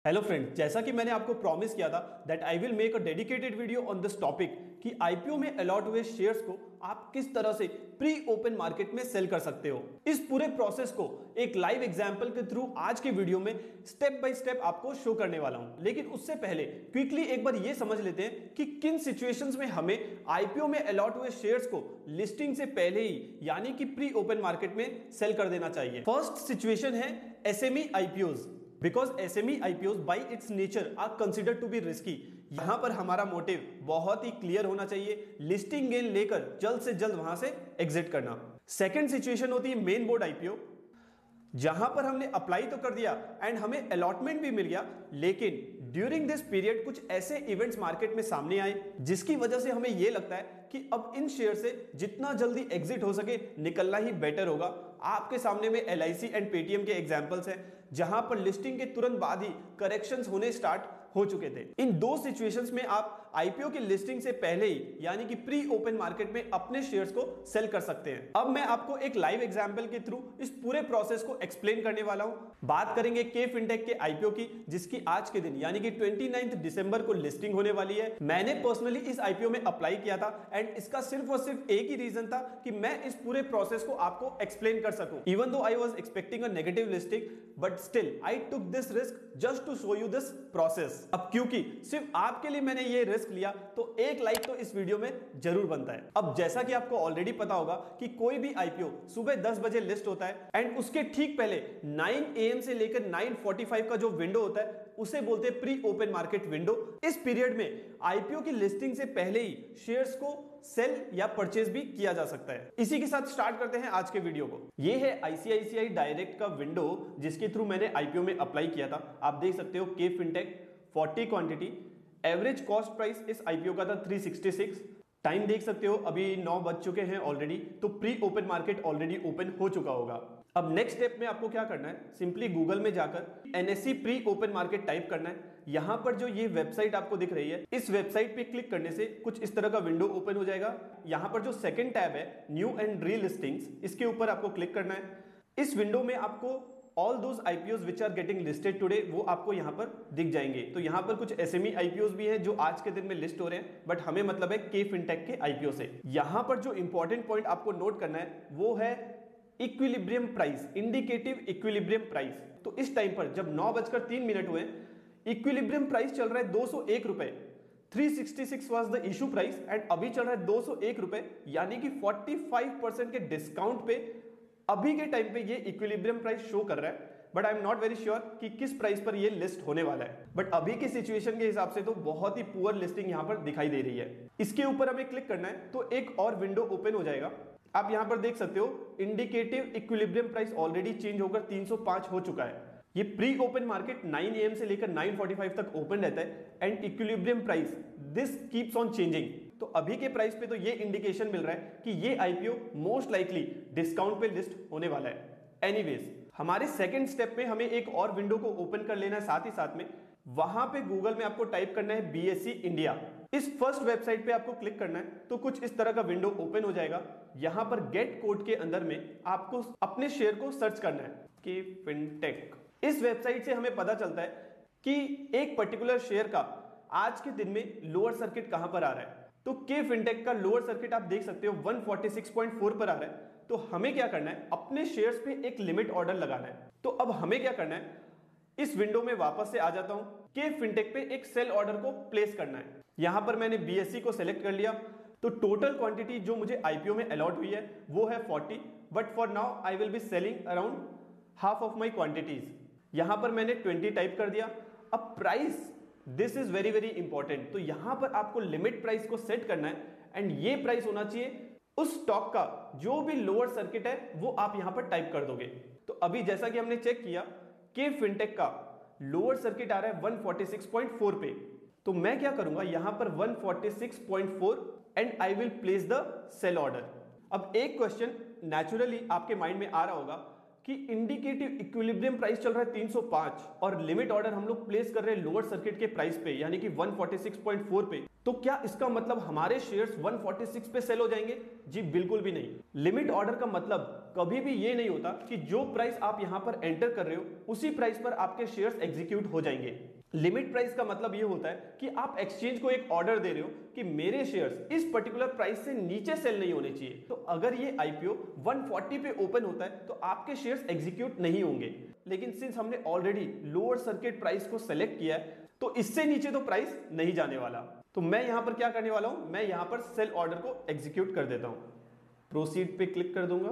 Hello friend, जैसा कि मैंने आपको प्रॉमिस किया था that I will make a dedicated video on this topic कि आईपीओ में अलॉट हुए शेयर्स को आप किस तरह से प्री ओपन मार्केट में सेल कर सकते हो। इस पूरे प्रोसेस को एक लाइव एग्जांपल के थ्रू आज के वीडियो में स्टेप बाय स्टेप आपको शो करने वाला हूं। लेकिन उससे पहले क्विकली एक बार ये समझ लेते हैं कि किन सिचुएशंस में हमें आईपीओ में अलॉट हुए शेयर्स को लिस्टिंग से पहले ही यानी कि प्री ओपन मार्केट में सेल कर देना चाहिए। फर्स्ट सिचुएशन है SME IPOs. Because SME IPOs by its nature are considered to be risky। यहां पर हमारा मोटिव बहुत ही क्लियर होना चाहिए, लिस्टिंग गेन लेकर जल्द से जल्द वहां से एग्जिट करना। सेकंड सिचुएशन होती है मेन बोर्ड IPO, जहां पर हमने अप्लाई तो कर दिया एंड हमें अलॉटमेंट भी मिल गया, लेकिन ड्यूरिंग दिस पीरियड कुछ ऐसे इवेंट्स मार्केट में सामने आए जिसकी वजह से हमें यह लगता है कि अब इन शेयर से जितना जल्दी एग्जिट हो सके निकलना ही बेटर होगा। आपके सामने में LIC एंड पेटीएम के एग्जांपल्स हैं जहां पर लिस्टिंग के तुरंत बाद ही करेक्शंस होने स्टार्ट हो चुके थे। इन दो सिचुएशंस में आप आईपीओ की लिस्टिंग से पहले ही यानी कि प्री ओपन मार्केट में अपने शेयर्स को सेल कर सकते हैं। अब मैं आपको एक लाइव एग्जांपल के थ्रू इस पूरे प्रोसेस को एक्सप्लेन करने वाला हूं। बात करेंगे के फिनटेक के आईपीओ की, जिसकी आज के दिन यानी कि 29 दिसंबर को लिस्टिंग होने वाली है। मैंने पर्सनली इस आईपीओ में अप्लाई किया था एंड इसका सिर्फ और सिर्फ एक ही रीजन था कि मैं इस पूरे प्रोसेस को आपको एक्सप्लेन कर सकूं। Even though I was expecting a negative listing, but still I took this risk just to show you this process. अब क्योंकि सिर्फ आपके लिए मैंने ये रिस्क लिया तो एक लाइक तो इस वीडियो में जरूर बनता है। अब जैसा कि आपको ऑलरेडी पता होगा कि कोई भी आईपीओ सुबह 10 बजे लिस्ट होता है एंड उसके ठीक पहले 9 AM से लेकर 9:45 का जो विंडो होता है उसे बोलते हैं प्री ओपन मार्केट विंडो। इस पीरियड में आईपीओ की लिस्टिंग से पहले ही शेयर्स को सेल या परचेज भी किया जा सकता है। इसी के साथ स्टार्ट करते हैं आज के वीडियो को। यह है ICICI डायरेक्ट का विंडो जिसके थ्रू मैंने आईपीओ में अप्लाई किया था। आप देख सकते हो K fintech 40 quantity, average cost price इस आईपीओ का था 366। टाइम देख सकते हो अभी 9 बज चुके हैं ऑलरेडी, तो pre open market already open हो चुका होगा। अब नेक्स्ट स्टेप में आपको क्या करना है, सिंपली गूगल में जाकर NSE pre open market type करना है। यहां पर जो ये वेबसाइट आपको दिख रही है, इस वेबसाइट पे क्लिक करने से कुछ इस तरह का विंडो ओपन हो जाएगा। यहां पर जो सेकंड टैब है न्यू एंड री लिस्टिंग्स, इसके ऊपर आपको क्लिक करना है। इस विंडो में आपको all those IPOs which are getting listed today वो आपको यहां पर दिख जाएंगे। तो यहां पर कुछ SME आईपीओज भी हैं जो आज के दिन में लिस्ट हो रहे हैं, बट हमें मतलब है के फिनटेक के आईपीओ से। यहां पर जो इंपॉर्टेंट पॉइंट आपको नोट करना है वो है equilibrium price, indicative equilibrium price. तो इस टाइम पर जब 9:03 हुए, इक्विलिब्रियम प्राइस चल रहा है 201 रुपए। 366 was the issue price and अभी चल रहा है 201 रुपए, यानी कि 45% के डिस्काउंट पे अभी के टाइम पे ये इक्विलिब्रियम प्राइस शो कर रहा है। But I am not very sure कि किस प्राइस पर ये लिस्ट होने वाला है, बट अभी की सिचुएशन के हिसाब से तो बहुत ही पुअर लिस्टिंग यहां पर दिखाई दे रही है। इसके ऊपर हमें क्लिक करना है तो एक और विंडो ओपन हो जाएगा। आप यहां पर देख सकते हो indicative equilibrium price already change होकर 305 हो चुका है। ये प्री ओपन मार्केट 9 AM से लेकर 9:45 तक ओपन रहता है and equilibrium price this keeps on changing. तो अभी के प्राइस पे तो ये इंडिकेशन मिल रहा है कि ये आईपीओ मोस्ट लाइकली डिस्काउंट पे लिस्ट होने वाला है। एनीवेज, हमारे सेकंड स्टेप में हमें एक और विंडो को ओपन कर लेना है। साथ ही साथ में वहां पे गूगल में आपको टाइप करना है BSE इंडिया। इस फर्स्ट वेबसाइट पे आपको क्लिक करना है तो कुछ इस तरह का विंडो ओपन हो जाएगा। यहां पर गेट कोड के अंदर में आपको अपने शेयर को सर्च करना है के फिनटेक। इस वेबसाइट से हमें पता चलता है कि एक पर्टिकुलर शेयर का आज के दिन में लोअर सर्किट कहां पर आ रहा है। तो के फिनटेक का लोअर सर्किट आप देख सकते हो 146.4 पर आ रहा है। तो हमें क्या करना है, अपने शेयर्स पे एक लिमिट ऑर्डर लगाना है। तो अब हमें क्या करना है, इस विंडो में वापस से आ जाता हूं, के फिनटेक पे एक सेल ऑर्डर को प्लेस करना है। यहां पर मैंने BSE को सिलेक्ट कर लिया। तो टोटल क्वांटिटी जो मुझे आईपीओ में अलॉट हुई है वो है 40, but for now I will be selling around half of my quantities. यहां पर मैंने 20 टाइप कर दिया। अब price, this is very very important. तो यहां पर आपको लिमिट प्राइस को सेट करना है एंड ये प्राइस होना चाहिए उस स्टॉक का जो भी लोअर सर्किट है वो आप यहां पर टाइप कर दोगे। तो अभी जैसा कि हमने चेक किया के फिनटेक का लोअर सर्किट आ रहा है 146.4 पे। तो मैं क्या करूंगा, यहां पर 146.4 and I will place the sell order. अब एक क्वेश्चन नेचुरली आपके माइंड में आ रहा होगा कि इंडिकेटिव इक्विलिब्रियम प्राइस चल रहा है 305 और लिमिट ऑर्डर हम लोग प्लेस कर रहे हैं लोअर सर्किट के प्राइस पे यानी कि 146.4 पे। तो क्या इसका मतलब हमारे शेयर्स 146 पे सेल हो जाएंगे? जी बिल्कुल भी नहीं। लिमिट ऑर्डर का मतलब कभी भी ये नहीं होता कि जो प्राइस आप यहां पर एंटर कर रहे हो उसी प्राइस पर आपके शेयर्स एग्जीक्यूट हो जाएंगे। लिमिट प्राइस का मतलब ये होता है कि आप एक्सचेंज को एक ऑर्डर दे रहे हो कि मेरे शेयर्स इस पर्टिकुलर प्राइस से नीचे सेल नहीं होने चाहिए। तो अगर ये आईपीओ 140 पे ओपन होता है तो आपके शेयर्स एग्जीक्यूट नहीं होंगे। लेकिन सिंस हमने ऑलरेडी लोअर सर्किट प्राइस को सेलेक्ट किया है तो इससे नीचे तो प्राइस नहीं जाने वाला। तो मैं यहां पर क्या करने वाला हूं, मैं यहां पर सेल ऑर्डर को एग्जीक्यूट कर देता हूं। प्रोसीड पे क्लिक कर दूंगा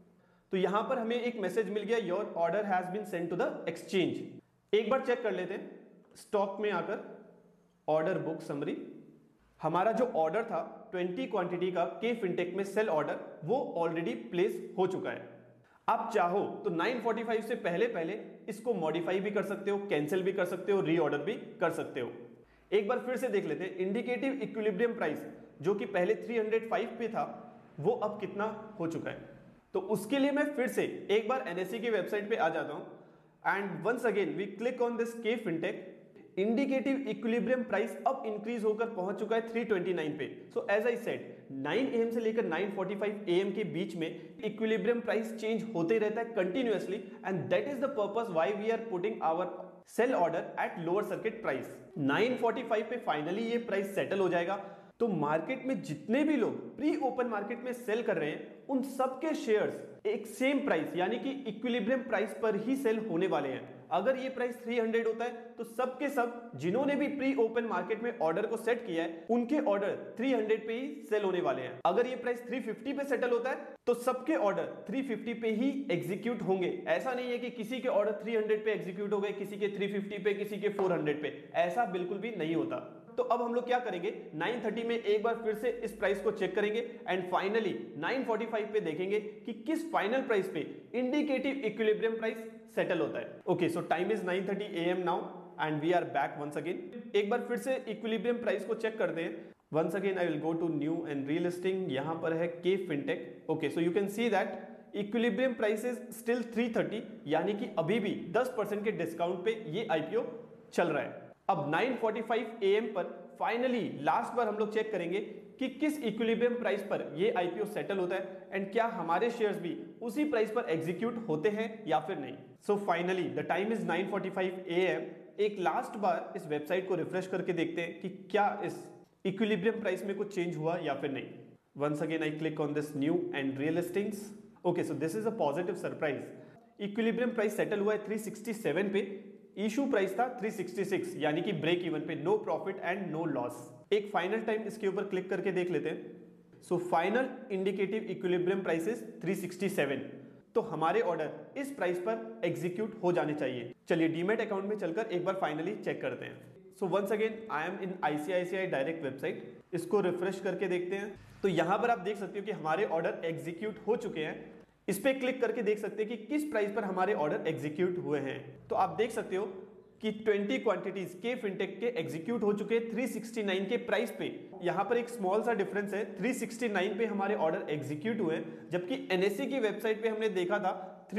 तो यहां पर हमें एक मैसेज मिल गया, your order has been sent to the exchange. एक बार चेक कर लेते हैं स्टॉक में आकर, ऑर्डर बुक समरी। हमारा जो ऑर्डर था 20 क्वांटिटी का के फिनटेक में सेल ऑर्डर, वो ऑलरेडी प्लेस हो चुका है। आप चाहो तो 945 से पहले पहले इसको मॉडिफाई भी कर सकते हो, कैंसिल भी कर सकते हो, रीऑर्डर भी कर सकते हो। एक बार फिर से देख लेते हैं इंडिकेटिव इक्विलिब्रियम प्राइस जो कि पहले 305 पे था वो अब कितना हो चुका है। तो उसके लिए मैं फिर से एक बार एनएसई की वेबसाइट पे आ जाता हूं and once again we click on this K fintech. Indicative equilibrium price अब इंक्रीज होकर पहुंच चुका है 329 पे। So as I said 9 AM से लेकर 9:45 AM के बीच में इक्विलिब्रियम प्राइस चेंज होते रहता है continuously and that is the purpose why we are putting our sell order at lower circuit price. 9:45 पे फाइनली ये प्राइस सेटल हो जाएगा। तो मार्केट में जितने भी लोग प्री ओपन मार्केट में सेल कर रहे हैं उन सबके शेयर्स एक सेम प्राइस यानी कि इक्विलिब्रियम प्राइस पर ही सेल होने वाले हैं। अगर ये प्राइस 300 होता है तो सबके सब जिन्होंने भी प्री ओपन मार्केट में ऑर्डर को सेट किया है उनके ऑर्डर 300 पे ही सेल होने वाले हैं। अगर ये प्राइस 350 पे सेटल होता है तो सबके ऑर्डर 350 पे ही एग्जीक्यूट होंगे। ऐसा नहीं है कि किसी के ऑर्डर 300 पे एग्जीक्यूट हो गए, किसी के 350 पे, किसी के 400 पे, ऐसा बिल्कुल भी नहीं होता। तो अब हम लोग क्या करेंगे, 930 में एक बार फिर से इस प्राइस को चेक करेंगे एंड फाइनली 945 पे देखेंगे कि किस फाइनल प्राइस पे इंडिकेटिव इक्विलिब्रियम प्राइस सेटल होता है। Okay, so time is 9:30 AM now and we are back once again. एक बार फिर से इक्विलिब्रियम प्राइस को चेक करते हैं। Once again I will go to new and relisting. यहां पर है K fintech. Okay, so you can see that equilibrium price is still 330 यानी कि अभी भी 10% के डिस्काउंट पे ये आईपीओ चल रहा है। अब 9:45 AM पर फाइनली लास्ट बार हम लोग चेक करेंगे कि किस इक्विलिब्रियम प्राइस पर ये आईपीओ सेटल होता है एंड क्या हमारे शेयर्स भी उसी प्राइस पर एग्जीक्यूट होते हैं या फिर नहीं। So finally the time is 9:45 AM। एक लास्ट बार इस वेबसाइट को रिफ्रेश करके देखते हैं कि क्या इस इक्विलिब्रियम प्राइस में कुछ चेंज हुआ या फिर नहीं। Once again I click on this new and real listings. Okay, so this is a positive surprise. Equilibrium price settle हुआ है 367 पे, इशू प्राइस था 366 यानी कि ब्रेक इवन पे, no profit and no loss. एक फाइनल टाइम इसके ऊपर क्लिक करके देख लेते हैं। So final indicative equilibrium price is 367। तो हमारे ऑर्डर इस प्राइस पर एग्जीक्यूट हो जाने चाहिए। चलिए डीमैट अकाउंट में चलकर एक बार फाइनली चेक करते हैं। So once again I am in ICICI direct website. इसको रिफ्रेश करके देखते हैं तो यहां पर आप देख सकते हो कि हमारे ऑर्डर एग्जीक्यूट हो चुके हैं। इस पे क्लिक करके देख सकते हैं कि किस प्राइस पर हमारे ऑर्डर एग्जीक्यूट हुए हैं। तो आप देख सकते हो कि 20 क्वांटिटीज के फिनटेक के एग्जीक्यूट हो चुके हैं 369 के प्राइस पे। यहां पर एक स्मॉल सा डिफरेंस है, 369 पे हमारे ऑर्डर एग्जीक्यूट हुए जबकि एनएसई की वेबसाइट पे हमने देखा था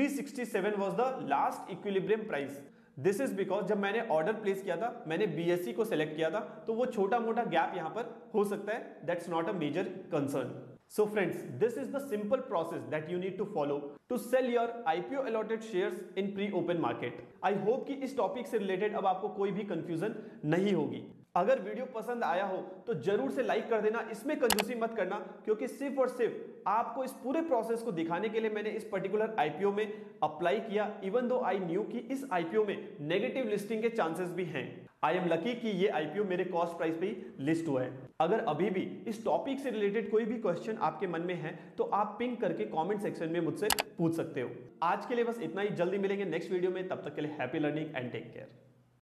367 was the last equilibrium price. This is because जब मैंने ऑर्डर प्लेस किया था मैंने BSE को सिलेक्ट किया था तो वो छोटा मोटा गैप यहां पर हो सकता है, that's not a major concern. So friends, this is the simple process that you need to follow to sell your IPO allotted shares in pre-open market. I hope कि इस टॉपिक से रिलेटेड अब आपको कोई भी कंफ्यूजन नहीं होगी। अगर वीडियो पसंद आया हो तो जरूर से लाइक कर देना, इसमें कंजूसी मत करना क्योंकि सिर्फ और सिर्फ आपको इस पूरे प्रोसेस को दिखाने के लिए मैंने इस पर्टिकुलर आईपीओ में अप्लाई किया, इवन दो आई न्यू कि इस आईपीओ में नेगेटिव लिस्टिंग के चांसेस भी हैं। आई एम लकी कि ये आईपीओ मेरे कॉस्ट प्राइस पे ही लिस्ट हुआ है। अगर अभी भी इस टॉपिक से रिलेटेड कोई भी क्वेश्चन आपके मन में है तो आप पिंक करके कमेंट सेक्शन में मुझसे पूछ सकते हो। आज के लिए बस इतना ही, जल्दी मिलेंगे नेक्स्ट वीडियो में, तब तक के लिए happy learning and take care.